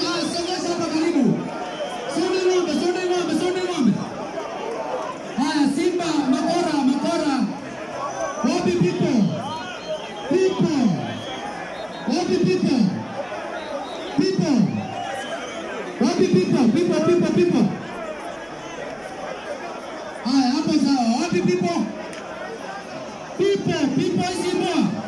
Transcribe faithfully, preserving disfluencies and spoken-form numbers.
Ah, songesha hapa karibu. Sonde ng'ombe, sonde ng'ombe, sonde ng'ombe. Haya, Simba, Makora, Makora. Wapi people? People. Wapi people? People. Wapi people? People, people, people. Haya, hapo sawa. Wapi people? People, people Simba.